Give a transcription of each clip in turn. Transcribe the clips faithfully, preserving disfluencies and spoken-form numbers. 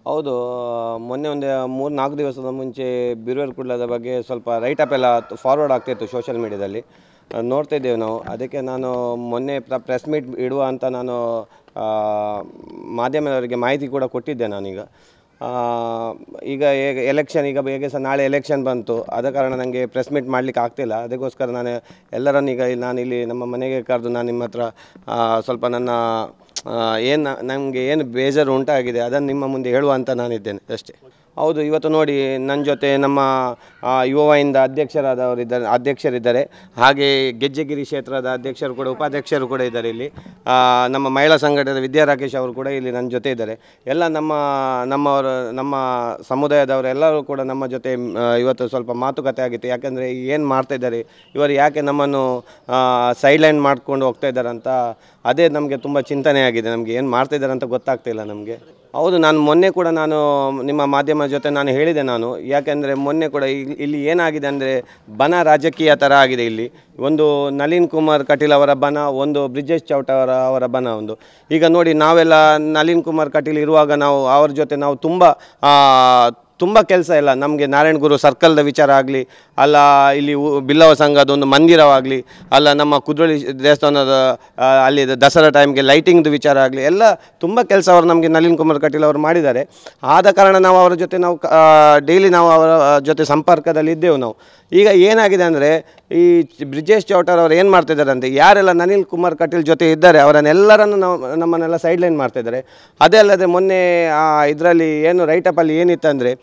ಹೌದು. ಮೊನ್ನೆ ಒಂದು ಮೂರು ನಾಲ್ಕು ದಿವಸದ ಮುಂಚೆ ಬಿರುವೇರು ಕುಡ್ಲದ ಬಗ್ಗೆ ಸ್ವಲ್ಪ ರೈಟಪ್ ಎಲ್ಲ ಫಾರ್ವರ್ಡ್ ಆಗ್ತಾಯಿತ್ತು ಸೋಷಿಯಲ್ ಮೀಡ್ಯಾದಲ್ಲಿ, ನೋಡ್ತಾ ಇದ್ದೇವೆ ನಾವು. ಅದಕ್ಕೆ ನಾನು ಮೊನ್ನೆ ಪ್ರೆಸ್ ಮೀಟ್ ಇಡುವ ಅಂತ ನಾನು ಮಾಧ್ಯಮದವರಿಗೆ ಮಾಹಿತಿ ಕೂಡ ಕೊಟ್ಟಿದ್ದೆ ನಾನೀಗ. ಈಗ ಹೇಗೆ ಎಲೆಕ್ಷನ್, ಈಗ ಹೇಗೆ ಸಹ ನಾಳೆ ಎಲೆಕ್ಷನ್ ಬಂತು, ಆದ ಕಾರಣ ನನಗೆ ಪ್ರೆಸ್ ಮೀಟ್ ಮಾಡಲಿಕ್ಕೆ ಆಗ್ತಿಲ್ಲ. ಅದಕ್ಕೋಸ್ಕರ ನಾನು ಎಲ್ಲರನ್ನು ಈಗ ನಾನು ಇಲ್ಲಿ ನಮ್ಮ ಮನೆಗೆ ಕರೆದು ನಾನು ನಿಮ್ಮ ಹತ್ರ ಸ್ವಲ್ಪ ನನ್ನ ಏನು ನಮಗೆ ಏನು ಬೇಜಾರು ಉಂಟಾಗಿದೆ ಅದನ್ನು ನಿಮ್ಮ ಮುಂದೆ ಹೇಳುವ ಅಂತ ನಾನಿದ್ದೇನೆ ಅಷ್ಟೇ. ಹೌದು, ಇವತ್ತು ನೋಡಿ ನನ್ನ ಜೊತೆ ನಮ್ಮ ಯುವವಾಹಿನಿಯಿಂದ ಅಧ್ಯಕ್ಷರಾದವರಿದ್ದಾರೆ ಅಧ್ಯಕ್ಷರಿದ್ದಾರೆ ಹಾಗೆ ಗೆಜ್ಜೆಗಿರಿ ಕ್ಷೇತ್ರದ ಅಧ್ಯಕ್ಷರು ಕೂಡ ಉಪಾಧ್ಯಕ್ಷರು ಕೂಡ ಇದ್ದಾರೆ ಇಲ್ಲಿ. ನಮ್ಮ ಮಹಿಳಾ ಸಂಘಟನೆಯ ವಿದ್ಯಾ ರಾಕೇಶ್ ಅವರು ಕೂಡ ಇಲ್ಲಿ ನನ್ನ ಜೊತೆ ಇದ್ದಾರೆ. ಎಲ್ಲ ನಮ್ಮ ನಮ್ಮವರು ನಮ್ಮ ಸಮುದಾಯದವರು ಎಲ್ಲರೂ ಕೂಡ ನಮ್ಮ ಜೊತೆ ಇವತ್ತು ಸ್ವಲ್ಪ ಮಾತುಕತೆ ಆಗಿತ್ತು. ಯಾಕೆಂದರೆ ಏನು ಮಾಡ್ತಾಯಿದ್ದಾರೆ ಇವರು, ಯಾಕೆ ನಮ್ಮನ್ನು ಸೈಡ್ಲೈನ್ ಮಾಡ್ಕೊಂಡು ಹೋಗ್ತಾ ಇದ್ದಾರೆ ಅಂತ, ಅದೇ ನಮಗೆ ತುಂಬ ಚಿಂತನೆ ಆಗಿದೆ. ನಮಗೆ ಏನು ಮಾಡ್ತಾಯಿದ್ದಾರೆ ಅಂತ ಗೊತ್ತಾಗ್ತಿಲ್ಲ ನಮಗೆ. ಹೌದು, ನಾನು ಮೊನ್ನೆ ಕೂಡ ನಾನು ನಿಮ್ಮ ಮಾಧ್ಯಮ ಜೊತೆ ನಾನು ಹೇಳಿದೆ ನಾನು. ಯಾಕೆಂದರೆ ಮೊನ್ನೆ ಕೂಡ ಇಲ್ಲಿ ಏನಾಗಿದೆ ಅಂದರೆ ಬನ ರಾಜಕೀಯ ಥರ ಆಗಿದೆ ಇಲ್ಲಿ. ಒಂದು ನಳಿನ್ ಕುಮಾರ್ ಕಟೀಲ್ ಅವರ ಬನ, ಒಂದು ಬ್ರಿಜೇಶ್ ಚೌಟವರ ಅವರ ಬನ ಒಂದು. ಈಗ ನೋಡಿ, ನಾವೆಲ್ಲ ನಳಿನ್ ಕುಮಾರ್ ಕಟೀಲ್ ಇರುವಾಗ ನಾವು ಅವ್ರ ಜೊತೆ ನಾವು ತುಂಬ ತುಂಬ ಕೆಲಸ ಇಲ್ಲ ನಮಗೆ. ನಾರಾಯಣ ಗುರು ಸರ್ಕಲ್ದ ವಿಚಾರ ಆಗಲಿ, ಅಲ್ಲ ಇಲ್ಲಿ ಬಿಲ್ಲವ ಸಂಘದ ಒಂದು ಮಂದಿರವಾಗಲಿ, ಅಲ್ಲ ನಮ್ಮ ಕುದ್ರೋಳಿ ದೇವಸ್ಥಾನದ ಅಲ್ಲಿ ದಸರಾ ಟೈಮ್ಗೆ ಲೈಟಿಂಗ್ದು ವಿಚಾರ ಆಗಲಿ, ಎಲ್ಲ ತುಂಬ ಕೆಲಸ ಅವರು ನಮಗೆ ನಳಿನ್ ಕುಮಾರ್ ಕಟೀಲ್ ಅವರು ಮಾಡಿದ್ದಾರೆ. ಆದ ಕಾರಣ ನಾವು ಅವರ ಜೊತೆ ನಾವು ಡೈಲಿ ನಾವು ಅವರ ಜೊತೆ ಸಂಪರ್ಕದಲ್ಲಿ ಇದ್ದೆವು ನಾವು. ಈಗ ಏನಾಗಿದೆ ಅಂದರೆ ಈ ಬ್ರಿಜೇಶ್ ಚೌಟರ್ ಅವರು ಏನು ಮಾಡ್ತಿದ್ದಾರೆ ಅಂದರೆ, ಯಾರೆಲ್ಲ ನಳಿನ್ ಕುಮಾರ್ ಕಟೀಲ್ ಜೊತೆ ಇದ್ದಾರೆ ಅವರನ್ನೆಲ್ಲರನ್ನು ನಾವು ನಮ್ಮನ್ನೆಲ್ಲ ಸೈಡ್ಲೈನ್ ಮಾಡ್ತಾಯಿದ್ದಾರೆ. ಅದೇ ಅಲ್ಲದೆ ಮೊನ್ನೆ ಇದರಲ್ಲಿ ಏನು ರೈಟಪ್ಪಲ್ಲಿ ಏನಿತ್ತಂದರೆ,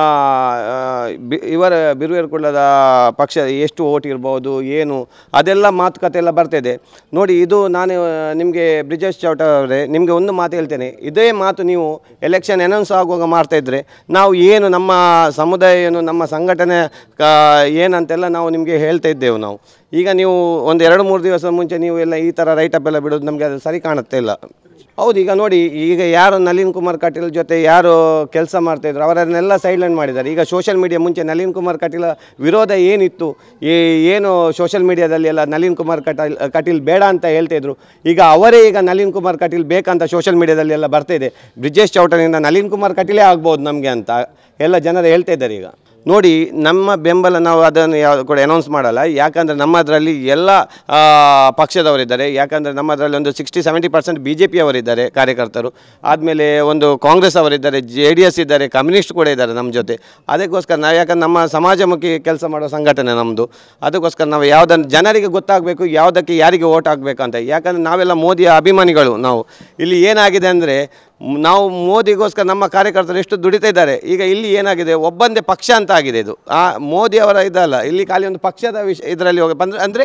ಇವರ ಬಿರುವೇರು ಕುಳ್ಳದ ಪಕ್ಷ ಎಷ್ಟು ಓಟ್ ಇರ್ಬೋದು ಏನು, ಅದೆಲ್ಲ ಮಾತುಕತೆ ಎಲ್ಲ ಬರ್ತಿದೆ ನೋಡಿ. ಇದು ನಾನು ನಿಮಗೆ ಬ್ರಿಜೇಶ್ ಚೌಟರ್ ಅವರೇ ನಿಮಗೆ ಒಂದು ಮಾತು ಹೇಳ್ತೇನೆ, ಇದೇ ಮಾತು ನೀವು ಎಲೆಕ್ಷನ್ ಅನೌನ್ಸ್ ಆಗುವಾಗ ಮಾಡ್ತಾಯಿದ್ರೆ ನಾವು ಏನು ನಮ್ಮ ಸಮುದಾಯ ಏನು ನಮ್ಮ ಸಂಘಟನೆ ಏನಂತೆಲ್ಲ ನಾವು ನಿಮಗೆ ಹೇಳ್ತಾ ಇದ್ದೇವೆ ನಾವು. ಈಗ ನೀವು ಒಂದು ಎರಡು ಮೂರು ದಿವಸ ಮುಂಚೆ ನೀವು ಎಲ್ಲ ಈ ಥರ ರೈಟಪ್ ಎಲ್ಲ ಬಿಡೋದು ನಮಗೆ ಅದು ಸರಿ ಕಾಣುತ್ತೆ ಇಲ್ಲ. ಹೌದು, ಈಗ ನೋಡಿ, ಈಗ ಯಾರು ನಳಿನ್ ಕುಮಾರ್ ಕಟೀಲ್ ಜೊತೆ ಯಾರು ಕೆಲಸ ಮಾಡ್ತಾಯಿದ್ರು ಅವರನ್ನೆಲ್ಲ ಸೈಡ್ಲೈನ್ ಮಾಡಿದ್ದಾರೆ. ಈಗ ಸೋಷಿಯಲ್ ಮೀಡಿಯಾ ಮುಂಚೆ ನಳಿನ್ ಕುಮಾರ್ ಕಟೀಲ್ ವಿರೋಧ ಏನಿತ್ತು, ಏನು ಸೋಷಿಯಲ್ ಮೀಡಿಯಾದಲ್ಲಿ ಎಲ್ಲ ನಳಿನ್ ಕುಮಾರ್ ಕಟೀಲ್ ಕಟೀಲ್ ಬೇಡ ಅಂತ ಹೇಳ್ತಾಯಿದ್ರು. ಈಗ ಅವರೇ ಈಗ ನಳಿನ್ ಕುಮಾರ್ ಕಟೀಲ್ ಬೇಕಂತ ಸೋಷಿಯಲ್ ಮೀಡಿಯಾದಲ್ಲಿ ಎಲ್ಲ ಬರ್ತಾಯಿದೆ. ಬ್ರಿಜೇಶ್ ಚೌಟನಿಂದ ನಳಿನ್ ಕುಮಾರ್ ಕಟೀಲೇ ಆಗ್ಬೋದು ನಮಗೆ ಅಂತ ಎಲ್ಲ ಜನರು ಹೇಳ್ತಾ ಇದ್ದಾರೆ. ಈಗ ನೋಡಿ, ನಮ್ಮ ಬೆಂಬಲ ನಾವು ಅದನ್ನು ಯಾವ ಕೂಡ ಅನೌನ್ಸ್ ಮಾಡಲ್ಲ. ಯಾಕಂದರೆ ನಮ್ಮದರಲ್ಲಿ ಎಲ್ಲ ಪಕ್ಷದವರಿದ್ದಾರೆ. ಯಾಕಂದರೆ ನಮ್ಮದರಲ್ಲಿ ಒಂದು sixty seventy percent B J ಪಿಯವರಿದ್ದಾರೆ ಕಾರ್ಯಕರ್ತರು, ಆದಮೇಲೆ ಒಂದು ಕಾಂಗ್ರೆಸ್ ಅವರಿದ್ದಾರೆ, ಜೆ ಡಿ ಎಸ್ ಇದ್ದಾರೆ, ಕಮ್ಯುನಿಸ್ಟ್ ಕೂಡ ಇದ್ದಾರೆ ನಮ್ಮ ಜೊತೆ. ಅದಕ್ಕೋಸ್ಕರ ನಾವು, ಯಾಕಂದ್ರೆ ನಮ್ಮ ಸಮಾಜಮುಖಿ ಕೆಲಸ ಮಾಡೋ ಸಂಘಟನೆ ನಮ್ಮದು, ಅದಕ್ಕೋಸ್ಕರ ನಾವು ಯಾವುದನ್ನು ಜನರಿಗೆ ಗೊತ್ತಾಗಬೇಕು ಯಾವುದಕ್ಕೆ ಯಾರಿಗೆ ಓಟ್ ಹಾಕಬೇಕಂತ. ಯಾಕಂದರೆ ನಾವೆಲ್ಲ ಮೋದಿಯ ಅಭಿಮಾನಿಗಳು ನಾವು. ಇಲ್ಲಿ ಏನಾಗಿದೆ ಅಂದರೆ ನಾವು ಮೋದಿಗೋಸ್ಕರ ನಮ್ಮ ಕಾರ್ಯಕರ್ತರು ಎಷ್ಟು ದುಡಿತಾ ಇದ್ದಾರೆ. ಈಗ ಇಲ್ಲಿ ಏನಾಗಿದೆ, ಒಬ್ಬಂದೇ ಪಕ್ಷ ಅಂತ ಆಗಿದೆ ಇದು. ಆ ಮೋದಿ ಅವರ ಇದಲ್ಲ, ಇಲ್ಲಿ ಖಾಲಿ ಒಂದು ಪಕ್ಷದ ವಿಷಯ ಇದರಲ್ಲಿ ಹೋಗಿ ಬಂದರೆ ಅಂದರೆ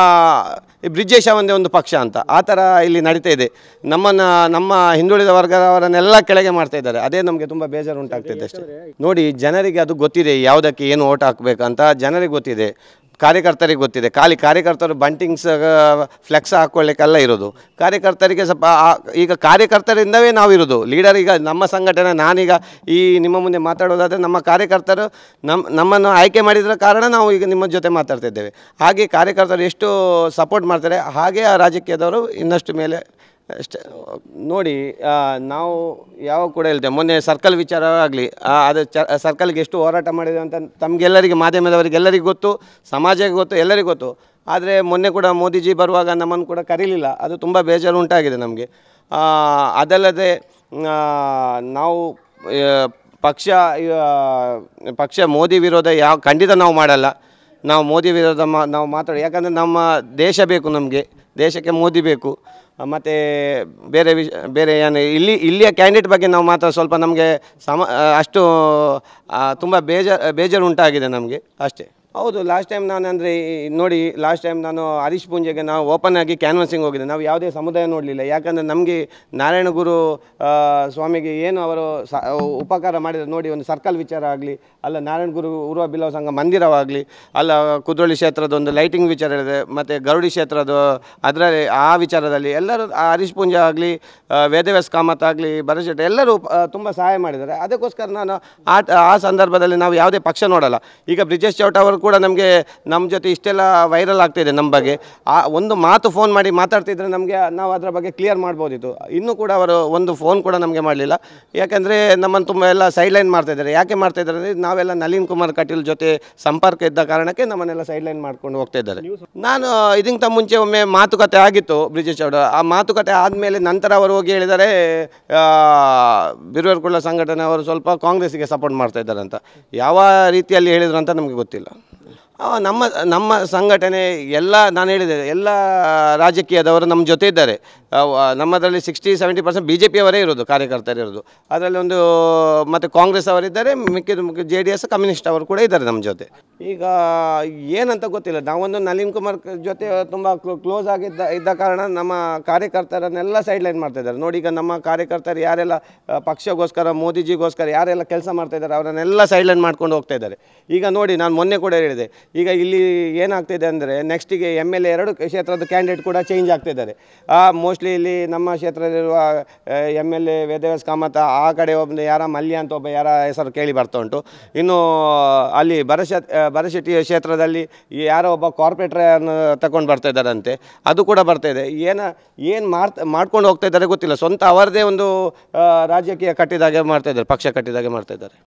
ಬ್ರಿಜೇಶ್ ಒಂದೇ ಒಂದು ಪಕ್ಷ ಅಂತ ಆ ಥರ ಇಲ್ಲಿ ನಡೀತಾ ಇದೆ. ನಮ್ಮನ್ನು ನಮ್ಮ ಹಿಂದುಳಿದ ವರ್ಗದವರನ್ನೆಲ್ಲ ಕೆಳಗೆ ಮಾಡ್ತಾ ಇದ್ದಾರೆ. ಅದೇ ನಮಗೆ ತುಂಬ ಬೇಜಾರು ಉಂಟಾಗ್ತಿದೆ ಅಷ್ಟೇ. ನೋಡಿ, ಜನರಿಗೆ ಅದು ಗೊತ್ತಿದೆ ಯಾವುದಕ್ಕೆ ಏನು ಓಟ್ ಹಾಕಬೇಕಂತ ಜನರಿಗೆ ಗೊತ್ತಿದೆ, ಕಾರ್ಯಕರ್ತರಿಗೆ ಗೊತ್ತಿದೆ. ಖಾಲಿ ಕಾರ್ಯಕರ್ತರು ಬಂಟಿಂಗ್ಸ್ ಫ್ಲೆಕ್ಸ್ ಹಾಕ್ಕೊಳ್ಳಿಕ್ಕೆಲ್ಲ ಇರೋದು. ಕಾರ್ಯಕರ್ತರಿಗೆ ಸ್ವಲ್ಪ ಈಗ ಕಾರ್ಯಕರ್ತರಿಂದವೇ ನಾವಿರೋದು ಲೀಡರ್. ಈಗ ನಮ್ಮ ಸಂಘಟನೆ, ನಾನೀಗ ಈ ನಿಮ್ಮ ಮುಂದೆ ಮಾತಾಡೋದಾದರೆ ನಮ್ಮ ಕಾರ್ಯಕರ್ತರು ನಮ್ಮ ನಮ್ಮನ್ನು ಆಯ್ಕೆ ಮಾಡಿದ್ರ ಕಾರಣ ನಾವು ಈಗ ನಿಮ್ಮ ಜೊತೆ ಮಾತಾಡ್ತಿದ್ದೇವೆ. ಹಾಗೆ ಕಾರ್ಯಕರ್ತರು ಎಷ್ಟು ಸಪೋರ್ಟ್ ಮಾಡ್ತಾರೆ ಹಾಗೆ ಆ ರಾಜಕೀಯದವರು ಇನ್ನಷ್ಟು ಮೇಲೆ ಅಷ್ಟೇ. ನೋಡಿ, ನಾವು ಯಾವಾಗ ಕೂಡ ಹೇಳ್ತೇವೆ, ಮೊನ್ನೆ ಸರ್ಕಲ್ ವಿಚಾರ ಆಗಲಿ, ಅದು ಚ ಸರ್ಕಲ್ಗೆ ಎಷ್ಟು ಹೋರಾಟ ಮಾಡಿದೆ ಅಂತ ತಮಗೆಲ್ಲರಿಗೆ ಮಾಧ್ಯಮದವರಿಗೆ ಎಲ್ಲರಿಗೂ ಗೊತ್ತು, ಸಮಾಜಕ್ಕೆ ಗೊತ್ತು, ಎಲ್ಲರಿಗೂ ಗೊತ್ತು. ಆದರೆ ಮೊನ್ನೆ ಕೂಡ ಮೋದಿಜಿ ಬರುವಾಗ ನಮ್ಮನ್ನು ಕೂಡ ಕರೀಲಿಲ್ಲ. ಅದು ತುಂಬ ಬೇಜಾರು ಉಂಟಾಗಿದೆ ನಮಗೆ. ಅದಲ್ಲದೆ ನಾವು ಪಕ್ಷ ಪಕ್ಷ ಮೋದಿ ವಿರೋಧ ಯಾವ ಖಂಡಿತ ನಾವು ಮಾಡಲ್ಲ. ನಾವು ಮೋದಿ ವಿರೋಧ ಮಾ ನಾವು ಮಾತಾಡೋ, ಯಾಕಂದರೆ ನಮ್ಮ ದೇಶ ಬೇಕು, ನಮಗೆ ದೇಶಕ್ಕೆ ಮೋದಿ ಬೇಕು. ಮತ್ತು ಬೇರೆ ವಿಷ ಬೇರೆ ಏನು ಇಲ್ಲಿ ಇಲ್ಲಿಯ ಕ್ಯಾಂಡಿಡೇಟ್ ಬಗ್ಗೆ ನಾವು ಮಾತ್ರ ಸ್ವಲ್ಪ ನಮಗೆ ಸಮ ಅಷ್ಟು ತುಂಬ ಬೇಜಾರು ಬೇಜಾರು ಉಂಟಾಗಿದೆ ನಮಗೆ ಅಷ್ಟೇ. ಹೌದು, ಲಾಸ್ಟ್ ಟೈಮ್ ನಾನು ಅಂದರೆ ನೋಡಿ, ಲಾಸ್ಟ್ ಟೈಮ್ ನಾನು ಹರೀಶ್ ಪೂಂಜೆಗೆ ನಾವು ಓಪನ್ ಆಗಿ ಕ್ಯಾನ್ವಸಿಂಗ್ ಹೋಗಿದ್ದೆ. ನಾವು ಯಾವುದೇ ಸಮುದಾಯ ನೋಡಲಿಲ್ಲ. ಯಾಕಂದರೆ ನಮಗೆ ನಾರಾಯಣ ಗುರು ಸ್ವಾಮಿಗೆ ಏನು ಅವರು ಸ ಉಪಕಾರ ಮಾಡಿದರೆ ನೋಡಿ, ಒಂದು ಸರ್ಕಲ್ ವಿಚಾರ ಆಗಲಿ, ಅಲ್ಲ ನಾರಾಯಣ ಗುರು ಉರ್ವ ಬಿಲ್ಲವ ಸಂಘ ಮಂದಿರವಾಗಲಿ, ಅಲ್ಲ ಕುದ್ರೋಳಿ ಕ್ಷೇತ್ರದ ಒಂದು ಲೈಟಿಂಗ್ ವಿಚಾರ ಇದೆ, ಮತ್ತು ಗರುಡಿ ಕ್ಷೇತ್ರದ ಅದರಲ್ಲಿ ಆ ವಿಚಾರದಲ್ಲಿ ಎಲ್ಲರೂ ಹರೀಶ್ ಪೂಂಜ ಆಗಲಿ, ವೇದವ್ಯಾಸ್ ಕಾಮತ್ ಆಗಲಿ, ಭರಶೆಟ್ಟಿ ಎಲ್ಲರೂ ತುಂಬ ಸಹಾಯ ಮಾಡಿದ್ದಾರೆ. ಅದಕ್ಕೋಸ್ಕರ ನಾನು ಆ ಆ ಸಂದರ್ಭದಲ್ಲಿ ನಾವು ಯಾವುದೇ ಪಕ್ಷ ನೋಡಲ್ಲ. ಈಗ ಬ್ರಿಜೇಶ್ ಚೌಟ ಅವರು ಕೂಡ ನಮಗೆ ನಮ್ಮ ಜೊತೆ ಇಷ್ಟೆಲ್ಲ ವೈರಲ್ ಆಗ್ತಾಯಿದೆ ನಮ್ಮ ಬಗ್ಗೆ. ಆ ಒಂದು ಮಾತು ಫೋನ್ ಮಾಡಿ ಮಾತಾಡ್ತಿದ್ರೆ ನಮಗೆ ನಾವು ಅದರ ಬಗ್ಗೆ ಕ್ಲಿಯರ್ ಮಾಡ್ಬೋದಿತ್ತು. ಇನ್ನೂ ಕೂಡ ಅವರು ಒಂದು ಫೋನ್ ಕೂಡ ನಮಗೆ ಮಾಡಲಿಲ್ಲ. ಯಾಕೆಂದರೆ ನಮ್ಮನ್ನು ತುಂಬ ಎಲ್ಲ ಸೈಡ್ಲೈನ್ ಮಾಡ್ತಾಯಿದ್ದಾರೆ. ಯಾಕೆ ಮಾಡ್ತಾಯಿದ್ದಾರೆ ಅಂದರೆ ನಾವೆಲ್ಲ ನಳಿನ್ ಕುಮಾರ್ ಕಟೀಲ್ ಜೊತೆ ಸಂಪರ್ಕ ಇದ್ದ ಕಾರಣಕ್ಕೆ ನಮ್ಮನ್ನೆಲ್ಲ ಸೈಡ್ಲೈನ್ ಮಾಡ್ಕೊಂಡು ಹೋಗ್ತಾ ಇದ್ದಾರೆ. ನಾನು ಇದಕ್ಕಿಂತ ಮುಂಚೆ ಒಮ್ಮೆ ಮಾತುಕತೆ ಆಗಿತ್ತು ಬ್ರಿಜೇಶ್ ಚೌಡ. ಆ ಮಾತುಕತೆ ಆದಮೇಲೆ ನಂತರ ಅವರು ಹೋಗಿ ಹೇಳಿದ್ದಾರೆ ಬಿರುವೇರ್ಕುಳ್ಳ ಸಂಘಟನೆ ಅವರು ಸ್ವಲ್ಪ ಕಾಂಗ್ರೆಸ್ಸಿಗೆ ಸಪೋರ್ಟ್ ಮಾಡ್ತಾ ಇದ್ದಾರೆ ಅಂತ. ಯಾವ ರೀತಿಯಲ್ಲಿ ಹೇಳಿದ್ರು ಅಂತ ನಮಗೆ ಗೊತ್ತಿಲ್ಲ. ನಮ್ಮ ನಮ್ಮ ಸಂಘಟನೆ ಎಲ್ಲ ನಾನು ಹೇಳಿದೆ ಎಲ್ಲ ರಾಜಕೀಯದವರು ನಮ್ಮ ಜೊತೆ ಇದ್ದಾರೆ. ನಮ್ಮದರಲ್ಲಿ sixty seventy percent B J ಪಿಯವರೇ ಇರೋದು, ಕಾರ್ಯಕರ್ತರು ಇರೋದು. ಅದರಲ್ಲಿ ಒಂದು ಮತ್ತು ಕಾಂಗ್ರೆಸ್ ಅವರಿದ್ದಾರೆ, ಮಿಕ್ಕಿದ ಜೆ ಡಿ ಎಸ್ ಕಮ್ಯುನಿಸ್ಟ್ ಅವರು ಕೂಡ ಇದ್ದಾರೆ ನಮ್ಮ ಜೊತೆ. ಈಗ ಏನಂತ ಗೊತ್ತಿಲ್ಲ. ನಾವೊಂದು ನಳಿನ್ ಕುಮಾರ್ ಜೊತೆ ತುಂಬ ಕ್ಲೋಸ್ ಆಗಿದ್ದ ಇದ್ದ ಕಾರಣ ನಮ್ಮ ಕಾರ್ಯಕರ್ತರನ್ನೆಲ್ಲ ಸೈಡ್ಲೈನ್ ಮಾಡ್ತಾಯಿದ್ದಾರೆ. ನೋಡಿ, ಈಗ ನಮ್ಮ ಕಾರ್ಯಕರ್ತರು ಯಾರೆಲ್ಲ ಪಕ್ಷಗೋಸ್ಕರ ಮೋದಿಜಿಗೋಸ್ಕರ ಯಾರೆಲ್ಲ ಕೆಲಸ ಮಾಡ್ತಾಯಿದ್ದಾರೆ ಅವರನ್ನೆಲ್ಲ ಸೈಡ್ಲೈನ್ ಮಾಡ್ಕೊಂಡು ಹೋಗ್ತಾ ಇದ್ದಾರೆ. ಈಗ ನೋಡಿ, ನಾನು ಮೊನ್ನೆ ಕೂಡ ಹೇಳಿದೆ, ಈಗ ಇಲ್ಲಿ ಏನಾಗ್ತಿದೆ ಅಂದರೆ ನೆಕ್ಸ್ಟಿಗೆ ಎಮ್ ಎಲ್ ಎ ಎರಡು ಕ್ಷೇತ್ರದ ಕ್ಯಾಂಡಿಡೇಟ್ ಕೂಡ ಚೇಂಜ್ ಆಗ್ತಿದ್ದಾರೆ. ಮೋಸ್ಟ್ಲಿ ಇಲ್ಲಿ ನಮ್ಮ ಕ್ಷೇತ್ರದಲ್ಲಿರುವ M L A Vedavyas Kamath, ಆ ಕಡೆ ಒಬ್ಬ ಯಾರ ಮಲ್ಯ ಅಂತ ಒಬ್ಬ ಯಾರ ಹೆಸರು ಕೇಳಿ ಬರ್ತಾ ಉಂಟು. ಇನ್ನು ಅಲ್ಲಿ ಬರಶ ಬರಶೆಟ್ಟಿ ಕ್ಷೇತ್ರದಲ್ಲಿ ಯಾರೋ ಒಬ್ಬ ಕಾರ್ಪೊರೇಟ್ರನ್ನು ತಗೊಂಡು ಬರ್ತಾ ಇದ್ದಾರಂತೆ, ಅದು ಕೂಡ ಬರ್ತಾ ಇದೆ. ಏನು ಏನು ಮಾಡ್ತಾ ಮಾಡ್ಕೊಂಡು ಹೋಗ್ತಾ ಇದ್ದಾರೆ ಗೊತ್ತಿಲ್ಲ. ಸ್ವಂತ ಅವರದೇ ಒಂದು ರಾಜಕೀಯ ಕಟ್ಟಿದಾಗೆ ಮಾಡ್ತಾ ಇದ್ದಾರೆ, ಪಕ್ಷ ಕಟ್ಟಿದಾಗೆ ಮಾಡ್ತಾ ಇದ್ದಾರೆ.